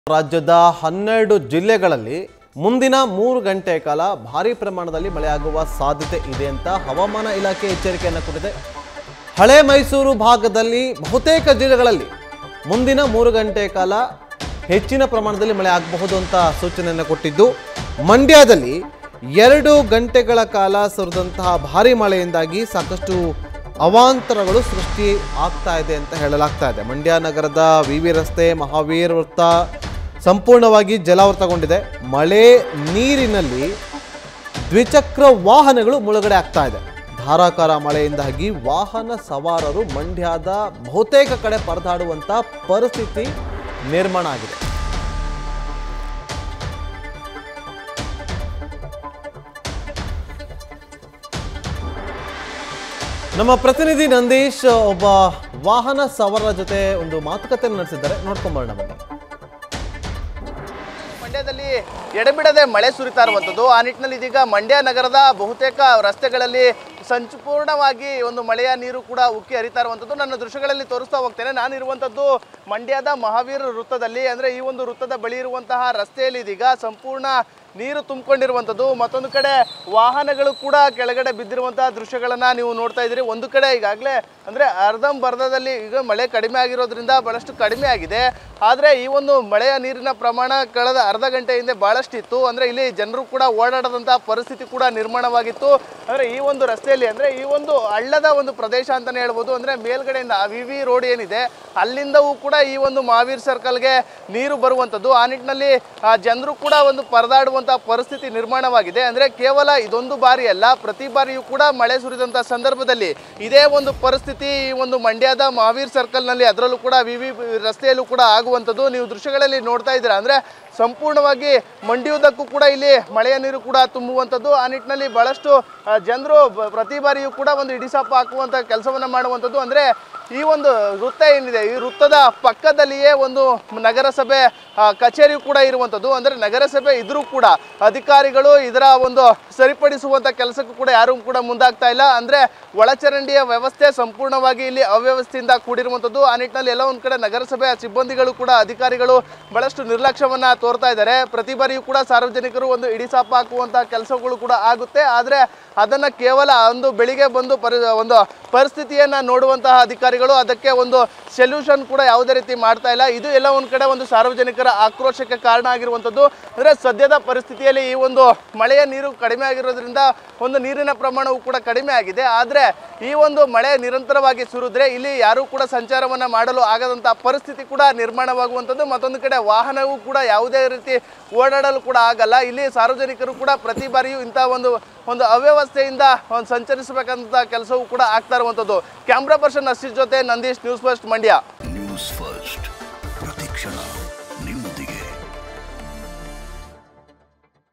ರಾಜ್ಯದ 12 ಜಿಲ್ಲೆಗಳಲ್ಲಿ ಮುಂದಿನ 3 ಗಂಟೆ ಕಾಲ ಭಾರೀ ಪ್ರಮಾಣದಲ್ಲಿ ಮಳೆಯಾಗುವ ಸಾಧ್ಯತೆ ಇದೆ ಅಂತ ಹವಾಮಾನ ಇಲಾಖೆ ಎಚ್ಚರಿಕೆಯನ್ನು ಕೊಟ್ಟಿದೆ. ಹಳೆ ಮೈಸೂರು ಭಾಗದಲ್ಲಿ ಬಹುತೇಕ ಜಿಲ್ಲೆಗಳಲ್ಲಿ ಮುಂದಿನ 3 ಗಂಟೆ ಕಾಲ ಹೆಚ್ಚಿನ ಪ್ರಮಾಣದಲ್ಲಿ ಮಳೆ ಆಗಬಹುದು ಅಂತ ಸೂಚನೆಯನ್ನು ಕೊಟ್ಟಿದ್ದು, ಮಂಡ್ಯದಲ್ಲಿ 2 ಗಂಟೆಗಳ ಕಾಲ ಸುರಿದಂತಹ ಭಾರೀ ಮಳೆಯಿಂದಾಗಿ ಸಾಕಷ್ಟು ಅವಾಂತರಗಳು ಸೃಷ್ಟಿ ಆಗ್ತಾ ಇದೆ ಅಂತ ಹೇಳಲಾಗ್ತಾ ಇದೆ. ಮಂಡ್ಯ ನಗರದ ವಿವಿ ರಸ್ತೆ, ಮಹಾವೀರ್ ವೃತ್ತ ಸಂಪೂರ್ಣವಾಗಿ ಜಲಾವೃತಗೊಂಡಿದೆ. ಮಳೆ ನೀರಿನಲ್ಲಿ ದ್ವಿಚಕ್ರ ವಾಹನಗಳು ಮುಳುಗಡೆ ಆಗ್ತಾ ಇದೆ. ಧಾರಾಕಾರ ಮಳೆಯಿಂದಾಗಿ ವಾಹನ ಸವಾರರು ಮಂಡ್ಯದ ಬಹುತೇಕ ಕಡೆ ಪರದಾಡುವಂಥ ಪರಿಸ್ಥಿತಿ ನಿರ್ಮಾಣ ಆಗಿದೆ. ನಮ್ಮ ಪ್ರತಿನಿಧಿ ನಂದೀಶ್ ಒಬ್ಬ ವಾಹನ ಸವಾರರ ಜೊತೆ ಒಂದು ಮಾತುಕತೆಯನ್ನು ನಡೆಸಿದ್ದಾರೆ, ನೋಡ್ಕೊಂಬರೋಣ ಬನ್ನಿ. ಮಂಡ್ಯದಲ್ಲಿ ಎಡೆಬಿಡದೆ ಮಳೆ ಸುರಿತಾ ಇರುವಂಥದ್ದು. ಆ ನಿಟ್ಟಿನಲ್ಲಿ ಇದೀಗ ಮಂಡ್ಯ ನಗರದ ಬಹುತೇಕ ರಸ್ತೆಗಳಲ್ಲಿ ಸಂಪೂರ್ಣವಾಗಿ ಒಂದು ಮಳೆಯ ನೀರು ಕೂಡ ಉಕ್ಕಿ ಹರಿತಾ ಇರುವಂಥದ್ದು. ನನ್ನ ದೃಶ್ಯಗಳಲ್ಲಿ ತೋರಿಸ್ತಾ ಹೋಗ್ತೇನೆ. ನಾನಿರುವಂಥದ್ದು ಮಂಡ್ಯದ ಮಹಾವೀರ್ ವೃತ್ತದಲ್ಲಿ, ಅಂದರೆ ಈ ಒಂದು ವೃತ್ತದ ಬಳಿ ಇರುವಂತಹ ರಸ್ತೆಯಲ್ಲಿ ಇದೀಗ ಸಂಪೂರ್ಣ ನೀರು ತುಂಬಿಕೊಂಡಿರುವಂಥದ್ದು. ಮತ್ತೊಂದು ಕಡೆ ವಾಹನಗಳು ಕೂಡ ಕೆಳಗಡೆ ಬಿದ್ದಿರುವಂತಹ ದೃಶ್ಯಗಳನ್ನು ನೀವು ನೋಡ್ತಾ ಇದ್ದೀರಿ. ಒಂದು ಕಡೆ ಈಗಾಗಲೇ ಅಂದರೆ ಅರ್ಧಂಬರ್ಧದಲ್ಲಿ ಈಗ ಮಳೆ ಕಡಿಮೆ ಆಗಿರೋದ್ರಿಂದ ಭಾಳಷ್ಟು ಕಡಿಮೆ ಆಗಿದೆ. ಆದರೆ ಈ ಒಂದು ಮಳೆಯ ನೀರಿನ ಪ್ರಮಾಣ ಕಳೆದ ಅರ್ಧ ಗಂಟೆ ಹಿಂದೆ ಭಾಳಷ್ಟು ಇತ್ತು. ಅಂದರೆ ಇಲ್ಲಿ ಜನರು ಕೂಡ ಓಡಾಡದಂತಹ ಪರಿಸ್ಥಿತಿ ಕೂಡ ನಿರ್ಮಾಣವಾಗಿತ್ತು. ಅಂದರೆ ಈ ಒಂದು ರಸ್ತೆಯಲ್ಲಿ, ಅಂದರೆ ಈ ಒಂದು ಹಳ್ಳದ ಒಂದು ಪ್ರದೇಶ ಅಂತಲೇ ಹೇಳ್ಬೋದು. ಅಂದರೆ ಮೇಲ್ಗಡೆಯಿಂದ ವಿವಿ ರೋಡ್ ಏನಿದೆ ಅಲ್ಲಿಂದವೂ ಕೂಡ ಈ ಒಂದು ಮಹಾವೀರ್ ಸರ್ಕಲ್ಗೆ ನೀರು ಬರುವಂಥದ್ದು. ಆ ನಿಟ್ಟಿನಲ್ಲಿ ಜನರು ಕೂಡ ಒಂದು ಪರದಾಡುವಂಥ ಪರಿಸ್ಥಿತಿ ನಿರ್ಮಾಣವಾಗಿದೆ. ಅಂದರೆ ಕೇವಲ ಇದೊಂದು ಬಾರಿ ಅಲ್ಲ, ಪ್ರತಿ ಬಾರಿಯೂ ಕೂಡ ಮಳೆ ಸುರಿದಂಥ ಸಂದರ್ಭದಲ್ಲಿ ಇದೇ ಒಂದು ಪರಿಸ್ಥಿತಿ ಈ ಒಂದು ಮಂಡ್ಯದ ಮಹಾವೀರ್ ಸರ್ಕಲ್ನಲ್ಲಿ, ಅದರಲ್ಲೂ ಕೂಡ ವಿವಿ ರಸ್ತೆಯಲ್ಲೂ ಕೂಡ ಆಗುವಂಥದ್ದು ನೀವು ದೃಶ್ಯಗಳಲ್ಲಿ ನೋಡ್ತಾ ಇದ್ದೀರಾ. ಅಂದರೆ ಸಂಪೂರ್ಣವಾಗಿ ಮಂಡಿಯುವುದಕ್ಕೂ ಕೂಡ ಇಲ್ಲಿ ಮಳೆಯ ನೀರು ಕೂಡ ತುಂಬುವಂಥದ್ದು. ಆ ನಿಟ್ಟಿನಲ್ಲಿ ಬಹಳಷ್ಟು ಜನರು ಪ್ರತಿ ಬಾರಿಯೂ ಕೂಡ ಒಂದು ಇಡಿಸಾಪ ಹಾಕುವಂಥ ಕೆಲಸವನ್ನು ಮಾಡುವಂಥದ್ದು. ಅಂದರೆ ಈ ಒಂದು ವೃತ್ತ ಏನಿದೆ, ಈ ವೃತ್ತದ ಪಕ್ಕದಲ್ಲಿಯೇ ಒಂದು ನಗರಸಭೆ ಕಚೇರಿ ಕೂಡ ಇರುವಂಥದ್ದು. ಅಂದರೆ ನಗರಸಭೆ ಇದ್ರೂ ಕೂಡ ಅಧಿಕಾರಿಗಳು ಇದರ ಒಂದು ಸರಿಪಡಿಸುವಂಥ ಕೆಲಸಕ್ಕೂ ಕೂಡ ಯಾರೂ ಕೂಡ ಮುಂದಾಗ್ತಾ ಇಲ್ಲ. ಅಂದರೆ ಒಳಚರಂಡಿಯ ವ್ಯವಸ್ಥೆ ಸಂಪೂರ್ಣವಾಗಿ ಇಲ್ಲಿ ಅವ್ಯವಸ್ಥೆಯಿಂದ ಕೂಡಿರುವಂಥದ್ದು. ಆ ನಿಟ್ಟಿನಲ್ಲಿ ಎಲ್ಲ ಒಂದು ಕಡೆ ನಗರಸಭೆಯ ಸಿಬ್ಬಂದಿಗಳು ಕೂಡ, ಅಧಿಕಾರಿಗಳು ಬಹಳಷ್ಟು ನಿರ್ಲಕ್ಷ್ಯವನ್ನು ತೋರ್ತಾ ಇದ್ದಾರೆ. ಪ್ರತಿ ಬಾರಿಯೂ ಕೂಡ ಸಾರ್ವಜನಿಕರು ಒಂದು ಇಡಿಸಾಪ ಹಾಕುವಂಥ ಕೆಲಸಗಳು ಕೂಡ ಆಗುತ್ತೆ. ಆದರೆ ಅದನ್ನು ಕೇವಲ ಒಂದು ಬೆಳಿಗ್ಗೆ ಬಂದು ಒಂದು ಪರಿಸ್ಥಿತಿಯನ್ನು ನೋಡುವಂತಹ ಅಧಿಕಾರಿಗಳು ಅದಕ್ಕೆ ಒಂದು ಸೊಲ್ಯೂಷನ್ ಕೂಡ ಯಾವುದೇ ರೀತಿ ಮಾಡ್ತಾ ಇಲ್ಲ. ಇದು ಎಲ್ಲ ಒಂದು ಕಡೆ ಒಂದು ಸಾರ್ವಜನಿಕರ ಆಕ್ರೋಶಕ್ಕೆ ಕಾರಣ ಆಗಿರುವಂಥದ್ದು. ಅಂದರೆ ಸದ್ಯದ ಪರಿಸ್ಥಿತಿಯಲ್ಲಿ ಈ ಒಂದು ಮಳೆಯ ನೀರು ಕಡಿಮೆ ಆಗಿರೋದ್ರಿಂದ ಒಂದು ನೀರಿನ ಪ್ರಮಾಣವು ಕೂಡ ಕಡಿಮೆ ಆಗಿದೆ. ಆದರೆ ಈ ಒಂದು ಮಳೆ ನಿರಂತರವಾಗಿ ಸುರಿದ್ರೆ ಇಲ್ಲಿ ಯಾರೂ ಕೂಡ ಸಂಚಾರವನ್ನು ಮಾಡಲು ಆಗದಂಥ ಪರಿಸ್ಥಿತಿ ಕೂಡ ನಿರ್ಮಾಣವಾಗುವಂಥದ್ದು. ಮತ್ತೊಂದು ಕಡೆ ವಾಹನವೂ ಕೂಡ ಯಾವುದೇ ರೀತಿ ಓಡಾಡಲು ಕೂಡ ಆಗಲ್ಲ. ಇಲ್ಲಿ ಸಾರ್ವಜನಿಕರು ಕೂಡ ಪ್ರತಿ ಬಾರಿಯೂ ಇಂಥ ಒಂದು ಅವ್ಯವಸ್ಥೆಯಿಂದ ಒಂದು ಸಂಚರಿಸಬೇಕಂತ ಕೆಲಸವೂ ಕೂಡ ಆಗ್ತಾ ಇರುವಂಥದ್ದು. ಕ್ಯಾಮ್ರಾ ಪರ್ಸನ್ ಅಸಿಸ್ ಜೊತೆ Nandish, news first Mandya. News first ಪ್ರತಿಕ್ಷಣ ನಿಮ್ಮೊಂದಿಗೆ.